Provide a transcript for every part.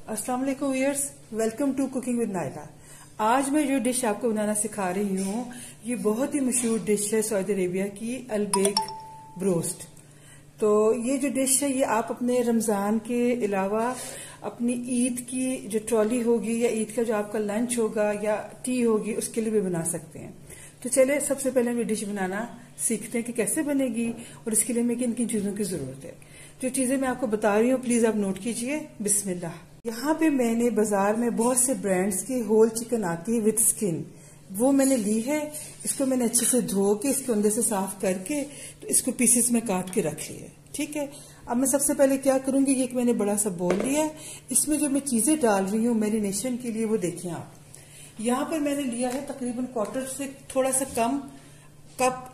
अस्सलाम वालेकुम viewers, welcome to cooking with Nayla. आज मैं जो डिश आपको बनाना सिखा रही हूँ ये बहुत ही मशहूर डिश है सऊदी अरेबिया की अलबेक ब्रोस्ट। तो ये जो डिश है ये आप अपने रमजान के अलावा अपनी ईद की जो ट्रॉली होगी या ईद का जो आपका लंच होगा या टी होगी उसके लिए भी बना सकते हैं। तो चले सबसे पहले हम ये डिश बनाना सीखते हैं कि कैसे बनेगी और इसके लिए हमें किन किन चीजों की जरूरत है। जो चीजें मैं आपको बता रही हूँ प्लीज आप नोट कीजिए। बिस्मिल्लाह। यहाँ पे मैंने बाजार में बहुत से ब्रांड्स की होल चिकन आती है विद स्किन, वो मैंने ली है। इसको मैंने अच्छे से धो के इसको अंदर से साफ करके तो इसको पीसेस में काट के रख लिया है। ठीक है, अब मैं सबसे पहले क्या करूंगी, ये मैंने बड़ा सा बोल लिया है, इसमें जो मैं चीजें डाल रही हूँ मैरिनेशन के लिए वो देखिए आप। यहाँ पर मैंने लिया है तकरीबन क्वार्टर से थोड़ा सा कम कप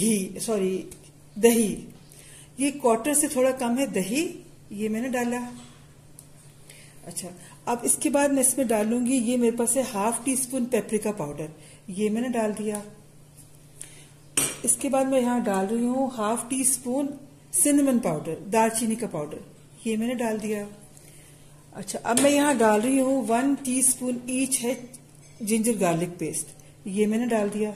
दही। ये क्वार्टर से थोड़ा कम है दही, ये मैंने डाला। अच्छा, अब इसके बाद मैं इसमें डालूंगी, ये मेरे पास है half teaspoon paprika powder, ये मैंने डाल दिया। इसके बाद मैं यहाँ डाल रही हूँ half teaspoon cinnamon powder, दालचीनी का पाउडर, ये मैंने डाल दिया। अच्छा, अब मैं यहाँ डाल रही हूँ 1 टीस्पून ईच है जिंजर गार्लिक पेस्ट, ये मैंने डाल दिया।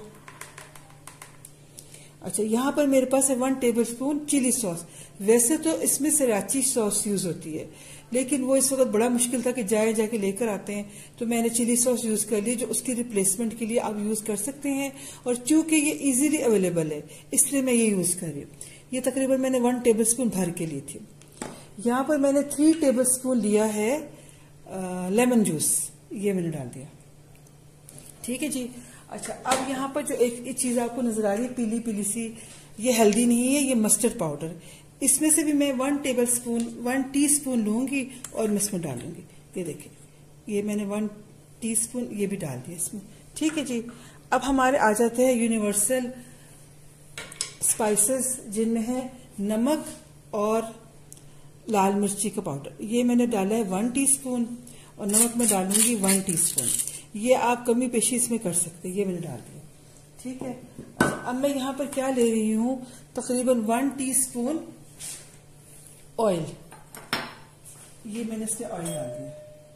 अच्छा, यहाँ पर मेरे पास है 1 टेबलस्पून चिली सॉस। वैसे तो इसमें सराची सॉस यूज होती है, लेकिन वो इस वक्त बड़ा मुश्किल था कि जाके लेकर आते हैं, तो मैंने चिली सॉस यूज कर ली, जो उसकी रिप्लेसमेंट के लिए आप यूज कर सकते हैं। और चूंकि ये इजीली अवेलेबल है इसलिए मैं ये यूज कर रही हूँ। ये तकरीबन मैंने 1 टेबलस्पून भर के ली थी। यहाँ पर मैंने 3 टेबलस्पून लिया है लेमन जूस, ये मैंने डाल दिया। ठीक है जी। अच्छा, अब यहाँ पर जो एक चीज आपको नजर आ रही है पीली पीली सी, ये हेल्दी नहीं है, ये मस्टर्ड पाउडर। इसमें से भी मैं 1 टीस्पून लूंगी और मैं इसमें डालूंगी। ये देखिए, ये मैंने 1 टीस्पून ये भी डाल दिया इसमें। ठीक है जी। अब हमारे आ जाते हैं यूनिवर्सल स्पाइसेस, जिनमें है नमक और लाल मिर्ची का पाउडर, ये मैंने डाला है 1 टीस्पून, और नमक में डालूंगी 1 टीस्पून। ये आप कमी पेशी इसमें कर सकते हैं, ये मैंने डाल दिया। ठीक है, अब मैं यहाँ पर क्या ले रही हूँ, तकरीबन 1 टीस्पून ऑयल, ये मैंने इसमें ऑयल डाल दिया।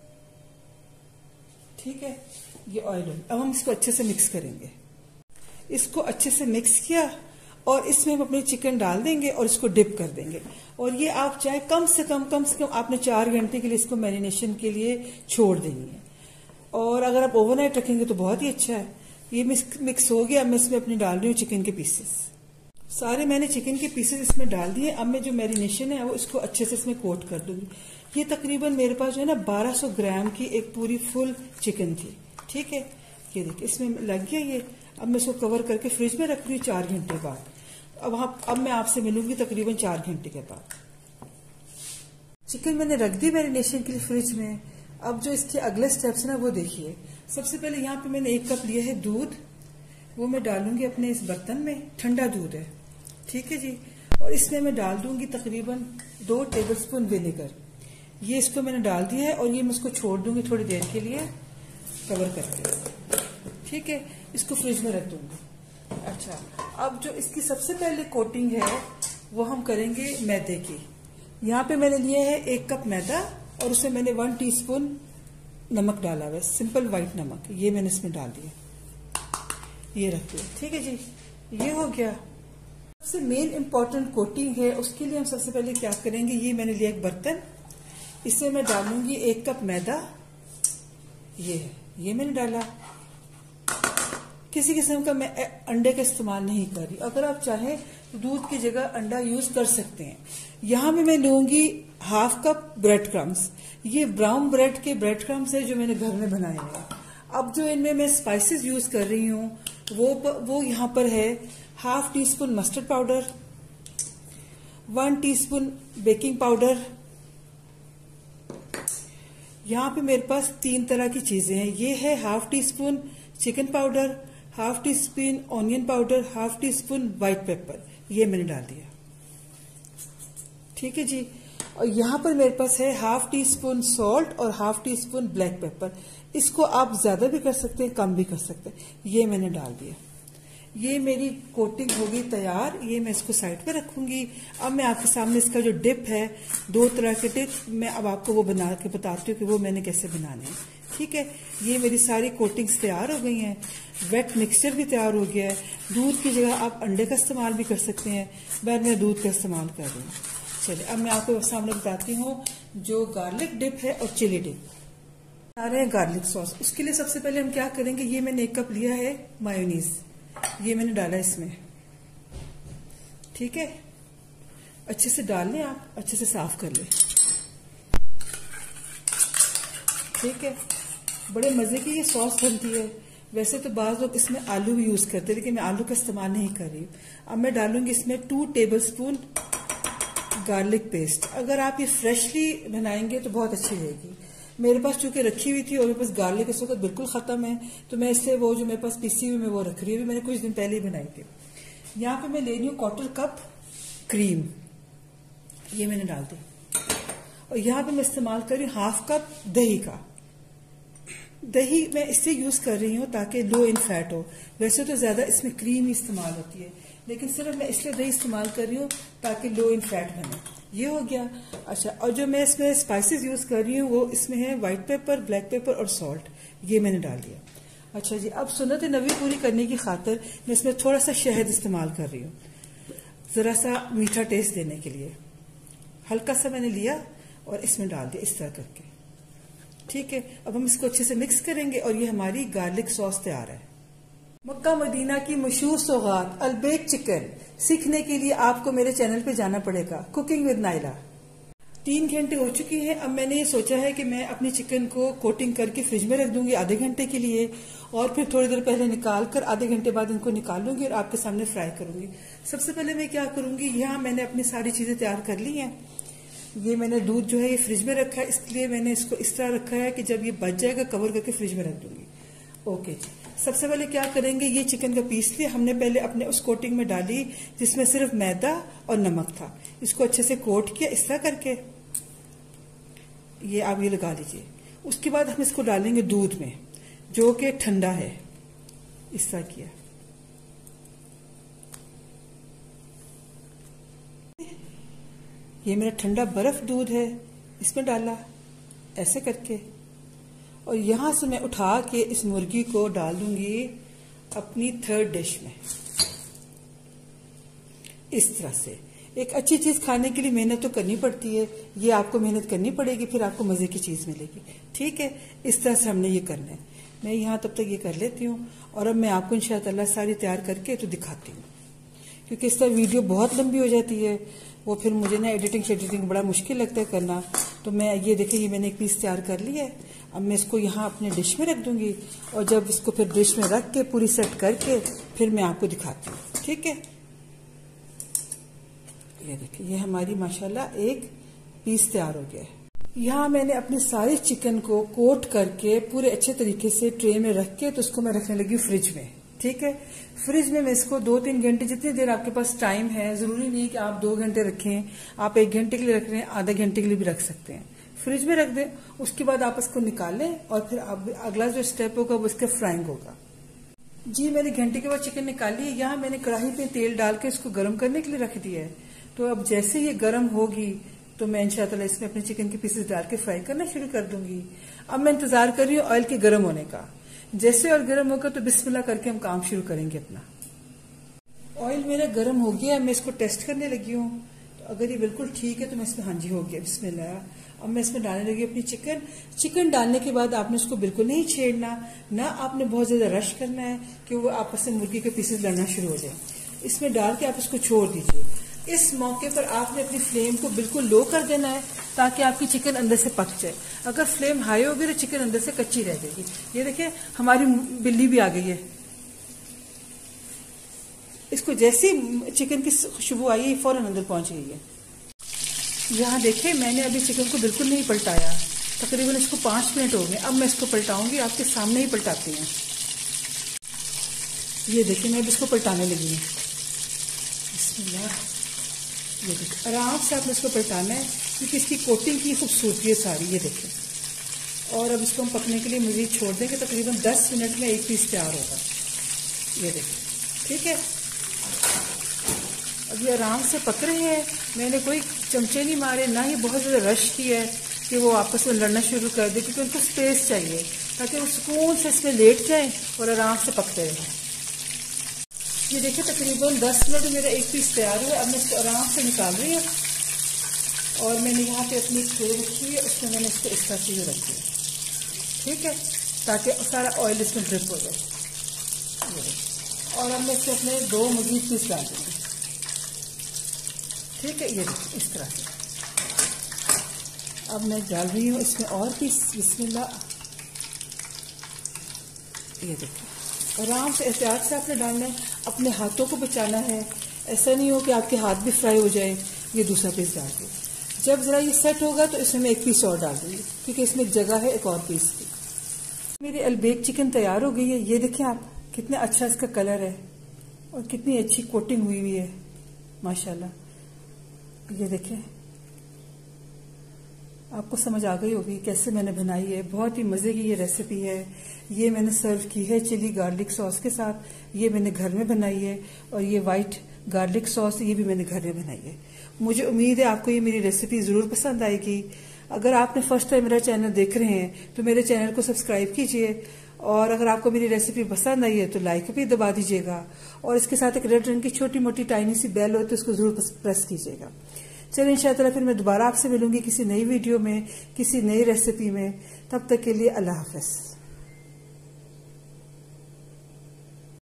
ठीक है, ये ऑयल। अब हम इसको अच्छे से मिक्स करेंगे। इसको अच्छे से मिक्स किया और इसमें हम अपनी चिकन डाल देंगे और इसको डिप कर देंगे। और ये आप चाहे कम से कम आपने 4 घंटे के लिए इसको मैरिनेशन के लिए छोड़ देनी है। और अगर आप ओवरनाइट रखेंगे तो बहुत ही अच्छा है। ये मिक्स हो गया। अब मैं इसमें अपनी डाल रही हूँ चिकन के पीसेस। सारे मैंने चिकन के पीसेस इसमें डाल दिए। अब मैं जो मैरिनेशन है वो इसको अच्छे से इसमें कोट कर दूंगी। ये तकरीबन मेरे पास जो है ना 1200 ग्राम की एक पूरी फुल चिकन थी। ठीक है, ये देखिए इसमें लग गया ये। अब मैं इसको कवर करके फ्रिज में रख रही हूँ 4 घंटे बाद। अब मैं आपसे मिलूंगी तकरीबन 4 घंटे के बाद। चिकन मैंने रख दी मैरिनेशन के लिए फ्रिज में। अब जो इसके अगले स्टेप्स ना वो देखिए। सबसे पहले यहाँ पे मैंने 1 कप लिया है दूध, वो मैं डालूंगी अपने इस बर्तन में। ठंडा दूध है। ठीक है जी। और इसमें मैं डाल दूंगी तकरीबन 2 टेबलस्पून विनेगर, ये इसको मैंने डाल दिया है। और ये मैं इसको छोड़ दूंगी थोड़ी देर के लिए कवर करके। ठीक है, इसको फ्रिज में रख दूंगी। अच्छा, अब जो इसकी सबसे पहले कोटिंग है वो हम करेंगे मैदे की। यहाँ पे मैंने लिया है 1 कप मैदा और उसमें मैंने 1 टीस्पून नमक डाला हुआ है, सिंपल व्हाइट नमक, ये मैंने इसमें डाल दिया। ये रख दिया। ठीक है जी, ये हो गया। सबसे मेन इंपॉर्टेंट कोटिंग है, उसके लिए हम सबसे पहले क्या करेंगे, ये मैंने लिया एक बर्तन, इसमें मैं डालूंगी 1 कप मैदा, ये मैंने डाला। किसी किस्म का मैं अंडे का इस्तेमाल नहीं कर रही। अगर आप चाहें तो दूध की जगह अंडा यूज कर सकते हैं। यहाँ पे मैं लूंगी हाफ कप ब्रेड क्रम्स, ये ब्राउन ब्रेड के ब्रेड क्रम्स है जो मैंने घर में बनाए हैं। अब जो इनमें मैं स्पाइसेस यूज कर रही हूँ वो यहाँ पर है half teaspoon mustard powder, 1 teaspoon baking powder. यहाँ पे मेरे पास 3 तरह की चीजें हैं। ये है half teaspoon chicken powder, half teaspoon onion powder, half teaspoon white pepper, ये मैंने डाल दिया। ठीक है जी। और यहाँ पर मेरे पास है हाफ टीस्पून सॉल्ट और हाफ टीस्पून ब्लैक पेपर। इसको आप ज्यादा भी कर सकते हैं, कम भी कर सकते हैं, ये मैंने डाल दिया। ये मेरी कोटिंग होगी तैयार, ये मैं इसको साइड पे रखूंगी। अब मैं आपके सामने इसका जो डिप है, 2 तरह के डिप मैं अब आपको वो बना के बताती हूँ कि वो मैंने कैसे बनाने हैं। ठीक है, ये मेरी सारी कोटिंग्स तैयार हो गई हैं, वेट मिक्सचर भी तैयार हो गया है। दूध की जगह आप अंडे का इस्तेमाल भी कर सकते हैं, मैं दूध का इस्तेमाल कर रही हूँ। चलिए अब मैं आपको सामने बताती हूँ जो गार्लिक डिप है और चिली डिप बना रहे हैं गार्लिक सॉस। उसके लिए सबसे पहले हम क्या करेंगे, ये मैंने 1 कप लिया है मायोनीज, ये मैंने डाला इसमें। ठीक है, अच्छे से डाल लें, आप अच्छे से साफ कर लें। ठीक है, बड़े मजे की ये सॉस बनती है। वैसे तो बाज लोग इसमें आलू भी यूज करते हैं, लेकिन मैं आलू का इस्तेमाल नहीं कर रही हूं। अब मैं डालूंगी इसमें 2 टेबलस्पून गार्लिक पेस्ट। अगर आप ये फ्रेशली बनाएंगे तो बहुत अच्छी रहेगी। मेरे पास चूंकि रखी हुई थी और मेरे पास गार्लिक इस वक्त बिल्कुल खत्म है, तो मैं इससे वो जो मेरे पास पीसी हुई मैं वो रख रही हूँ। मैंने कुछ दिन पहले ही बनाई थी। यहाँ पे मैं ले रही हूँ 1/4 कप क्रीम, ये मैंने डाल दी। और यहाँ पे मैं इस्तेमाल कर रही हूँ 1/2 कप दही का। दही मैं इससे यूज कर रही हूँ ताकि लो इन फैट हो। वैसे तो ज्यादा इसमें क्रीम ही इस्तेमाल होती है, लेकिन सिर्फ मैं इसलिए दही इस्तेमाल कर रही हूँ ताकि लो इन फैट बने। ये हो गया। अच्छा, और जो मैं इसमें स्पाइसेस यूज कर रही हूँ वो इसमें है व्हाइट पेपर, ब्लैक पेपर और सॉल्ट, ये मैंने डाल दिया। अच्छा जी, अब सुन्नत नबी पूरी करने की खातिर मैं इसमें थोड़ा सा शहद इस्तेमाल कर रही हूँ, जरा सा मीठा टेस्ट देने के लिए। हल्का सा मैंने लिया और इसमें डाल दिया इस तरह करके। ठीक है, अब हम इसको अच्छे से मिक्स करेंगे और ये हमारी गार्लिक सॉस तैयार है। मक्का मदीना की मशहूर सौगात अलबेक चिकन सीखने के लिए आपको मेरे चैनल पे जाना पड़ेगा, कुकिंग विद नाइला। 3 घंटे हो चुके हैं। अब मैंने ये सोचा है कि मैं अपनी चिकन को कोटिंग करके फ्रिज में रख दूंगी आधे घंटे के लिए, और फिर थोड़ी देर पहले निकाल कर आधे घंटे बाद इनको निकालूंगी और आपके सामने फ्राई करूंगी। सबसे पहले मैं क्या करूंगी, यहाँ मैंने अपनी सारी चीजें तैयार कर ली हैं। ये मैंने दूध जो है ये फ्रिज में रखा है, इसलिए मैंने इसको इस तरह रखा है कि जब ये बच जाएगा कवर करके फ्रिज में रख दूंगी। ओके जी, सबसे पहले क्या करेंगे, ये चिकन का पीस लिया हमने पहले अपने उस कोटिंग में डाली जिसमें सिर्फ मैदा और नमक था। इसको अच्छे से कोट किया इस तरह करके, ये आप ये लगा लीजिए। उसके बाद हम इसको डालेंगे दूध में जो कि ठंडा है, इस तरह किया। ये मेरा ठंडा बर्फ दूध है, इसमें डाला ऐसे करके, और यहां से मैं उठा के इस मुर्गी को डाल दूंगी अपनी 3rd डिश में। इस तरह से एक अच्छी चीज खाने के लिए मेहनत तो करनी पड़ती है, ये आपको मेहनत करनी पड़ेगी, फिर आपको मजे की चीज मिलेगी। ठीक है, इस तरह से हमने ये करना है। मैं यहाँ तब तक ये कर लेती हूँ और अब मैं आपको इंशाअल्लाह सारी तैयार करके तो दिखाती हूँ, क्योंकि इस तरह वीडियो बहुत लंबी हो जाती है, वो फिर मुझे ना एडिटिंग बड़ा मुश्किल लगता है करना। तो मैं ये देखिए, ये मैंने एक पीस तैयार कर लिया है। अब मैं इसको यहाँ अपने डिश में रख दूंगी और जब इसको फिर डिश में रख के पूरी सेट करके फिर मैं आपको दिखाती हूँ। ठीक है, ये देखिए, ये हमारी माशाल्लाह एक पीस तैयार हो गया है। यहाँ मैंने अपने सारे चिकन को कोट करके पूरे अच्छे तरीके से ट्रे में रख के तो उसको मैं रखने लगी फ्रिज में। ठीक है, फ्रिज में मैं इसको 2-3 घंटे, जितनी देर आपके पास टाइम है, जरूरी नहीं कि आप 2 घंटे रखें, आप 1 घंटे के लिए रख रहे हैं, आधे घंटे के लिए भी रख सकते हैं, फ्रिज में रख दें। उसके बाद आप इसको निकालें और फिर आप अगला जो स्टेप होगा वो इसका फ्राइंग होगा। जी, मैंने घंटे के बाद चिकन निकाली है। यहाँ मैंने कढ़ाई पे तेल डाल के इसको गर्म करने के लिए रख दिया है। तो अब जैसे ये गर्म होगी तो मैं इंशाअल्लाह इसमें अपने चिकन के पीसेस डाल के फ्राई करना शुरू कर दूंगी। अब मैं इंतजार कर रही हूँ ऑयल के गर्म होने का। जैसे ऑयल गर्म होगा तो बिस्मिल्लाह करके हम काम शुरू करेंगे अपना। ऑयल मेरा गर्म हो गया, मैं इसको टेस्ट करने लगी हूँ। तो अगर ये बिल्कुल ठीक है तो मैं इसमें, हाँ जी हो गया, बिस्मिल्लाह। अब मैं इसमें डालने लगी अपनी चिकन। चिकन डालने के बाद आपने उसको बिल्कुल नहीं छेड़ना, ना आपने बहुत ज्यादा रश करना है कि वो आपस में मुर्गी के पीसेस लड़ना शुरू हो जाए। इसमें डाल के आप इसको छोड़ दीजिए। इस मौके पर आपने अपनी फ्लेम को बिल्कुल लो कर देना है ताकि आपकी चिकन अंदर से पक जाए। अगर फ्लेम हाई होगी तो चिकन अंदर से कच्ची रह जाएगी। ये देखिए, हमारी बिल्ली भी आ गई है। इसको जैसे चिकन की खुशबू आई है फौरन अंदर पहुंच गई है। यहाँ देखिए, मैंने अभी चिकन को बिल्कुल नहीं पलटाया, तकरीबन इसको 5 मिनट हो गए। अब मैं इसको पलटाऊंगी, आपके सामने ही पलटाती हूँ। ये देखिए, मैं अब इसको पलटाने लगी हूँ। बिस्मिल्लाह, ये देखिए, आराम से आपने इसको पलटाना है क्योंकि इसकी कोटिंग की खूबसूरती है सारी। ये देखिए, और अब इसको हम पकने के लिए मज़ीद छोड़ देंगे। तकरीबन 10 मिनट में एक पीस तैयार होगा। ये देखिए, ठीक है, अब ये आराम से पक रहे हैं। मैंने कोई चमचे नहीं मारे, ना ही बहुत ज़्यादा रश किया है कि वो आपस में लड़ना शुरू कर दे, क्योंकि उनको स्पेस चाहिए ताकि वो सुकून से इसमें लेट जाएं और आराम से पकते रहें। ये देखिए तकरीबन 10 मिनट में मेरा एक पीस तैयार हुआ। अब मैं इसको आराम से निकाल रही हूँ और मैंने यहाँ पे अपनी ट्रे रखी है, उसमें मैंने इसको इस तरह से रखी है, ठीक है, ताकि सारा ऑयल इसमें ड्रिप हो जाए। और अब मैं इसमें अपने 2 मजीद पीस डाल दूँगी, ठीक है, ये देखिए इस तरह से। अब मैं डाल रही हूँ इसमें और पीस, बिस्मिल्लाह। ये देखिए आराम से एहतियात से आपने डालना है, अपने हाथों को बचाना है। ऐसा नहीं हो कि आपके हाथ भी फ्राई हो जाए। ये दूसरा पीस डाल के जब ज़रा ये सेट होगा तो इसमें मैं एक पीस और डाल दूँगी, क्योंकि इसमें जगह है एक और पीस की। मेरी अलबेक चिकन तैयार हो गई है। ये देखें आप, कितना अच्छा इसका कलर है और कितनी अच्छी कोटिंग हुई हुई है माशाल्लाह। ये देखें, आपको समझ आ गई होगी कैसे मैंने बनाई है। बहुत ही मज़े की ये रेसिपी है। ये मैंने सर्व की है चिली गार्लिक सॉस के साथ। ये मैंने घर में बनाई है और ये वाइट गार्लिक सॉस ये भी मैंने घर में बनाई है। मुझे उम्मीद है आपको ये मेरी रेसिपी ज़रूर पसंद आएगी। अगर आपने फर्स्ट टाइम मेरा चैनल देख रहे हैं तो मेरे चैनल को सब्सक्राइब कीजिए, और अगर आपको मेरी रेसिपी पसंद आई है तो लाइक भी दबा दीजिएगा, और इसके साथ एक रेड रंग की छोटी मोटी टाइनी सी बेल हो तो उसको ज़रूर प्रेस कीजिएगा। चलिए इंशाअल्लाह फिर मैं दोबारा आपसे मिलूंगी किसी नई वीडियो में, किसी नई रेसिपी में। तब तक के लिए अल्लाह हाफ़िज़।